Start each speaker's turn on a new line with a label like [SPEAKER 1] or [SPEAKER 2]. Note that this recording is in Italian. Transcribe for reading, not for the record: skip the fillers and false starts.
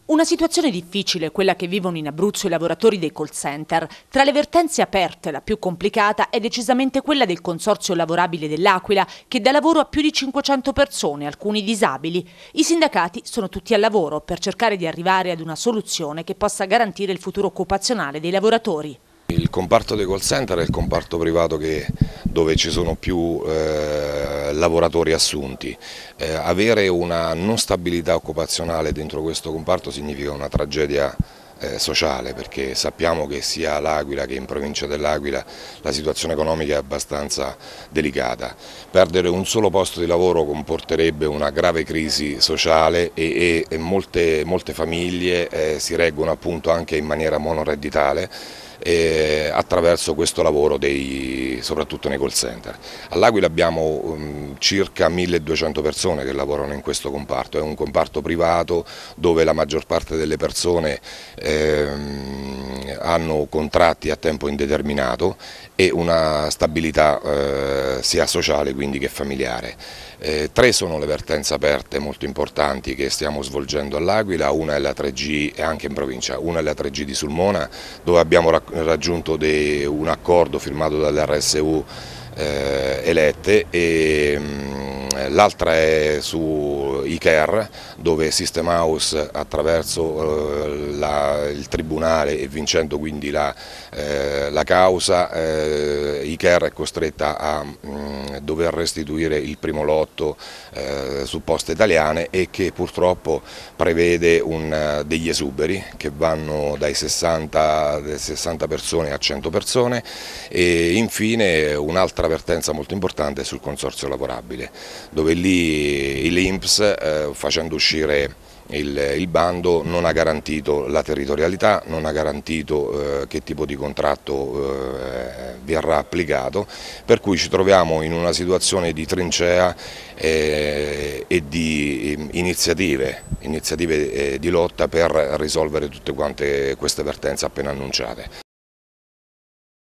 [SPEAKER 1] Una situazione difficile, quella che vivono in Abruzzo i lavoratori dei call center. Tra le vertenze aperte, la più complicata è decisamente quella del Consorzio Lavorabile dell'Aquila, che dà lavoro a più di 500 persone, alcuni disabili. I sindacati sono tutti al lavoro per cercare di arrivare ad una soluzione che possa garantire il futuro occupazionale dei lavoratori.
[SPEAKER 2] Il comparto dei call center è il comparto privato dove ci sono più lavoratori assunti. Avere una non stabilità occupazionale dentro questo comparto significa una tragedia sociale, perché sappiamo che sia all'Aquila che in provincia dell'Aquila la situazione economica è abbastanza delicata. Perdere un solo posto di lavoro comporterebbe una grave crisi sociale e molte famiglie si reggono appunto anche in maniera monoredditale attraverso questo lavoro soprattutto nei call center. All'Aquila abbiamo circa 1200 persone che lavorano in questo comparto, è un comparto privato dove la maggior parte delle persone hanno contratti a tempo indeterminato e una stabilità sia sociale quindi che familiare. Tre sono le vertenze aperte molto importanti che stiamo svolgendo all'Aquila, una è la 3G e anche in provincia, una è la 3G di Sulmona dove abbiamo raggiunto un accordo firmato dalle RSU elette e l'altra è su ICARE dove System House attraverso il tribunale e vincendo quindi la causa ICARE è costretta a dover restituire il primo lotto su Poste Italiane e che purtroppo prevede degli esuberi che vanno dai 60 persone a 100 persone e infine un'altra vertenza molto importante è sul consorzio lavorabile dove lì l'INPS facendo uscire il bando non ha garantito la territorialità, non ha garantito che tipo di contratto verrà applicato, per cui ci troviamo in una situazione di trincea e di iniziative di lotta per risolvere tutte quante queste vertenze appena annunciate.